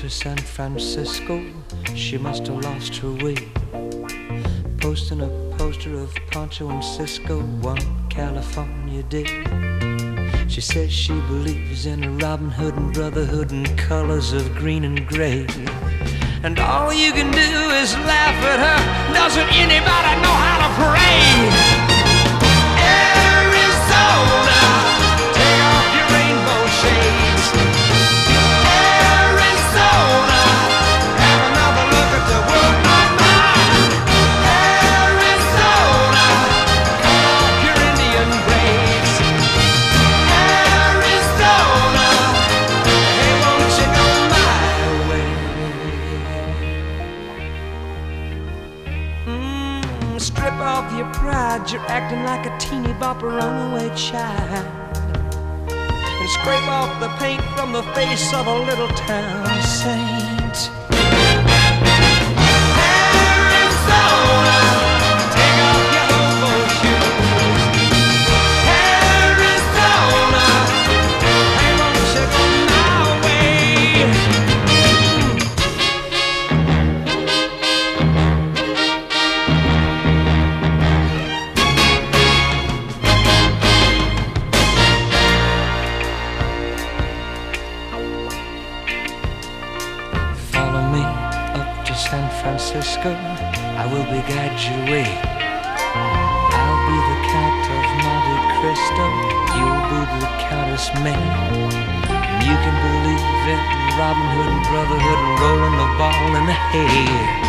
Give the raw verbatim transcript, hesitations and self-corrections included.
to San Francisco, she must have lost her way. Posting a poster of Pancho and Cisco one California day. She says she believes in a Robin Hood and brotherhood and colors of green and gray. And all you can do is laugh at her. Doesn't anybody know how to pray? Arizona, take off your rainbow shades. Arizona, have another look at the world, mama. Arizona, cut off your Indian braids. Arizona, hey, won't you go my way? Mm, strip off your pride, you're acting like a teeny bopper runaway child. And scrape off the paint from the face of a little town saint. Arizona, take off your hobo shoes. Arizona, hey, won't you go my way? Follow me up to San Francisco, I will be guide your way. I'll be the Count of Monte Cristo, you'll be the Countess May. And you can believe in Robin Hood and brotherhood and rolling the ball in the hay.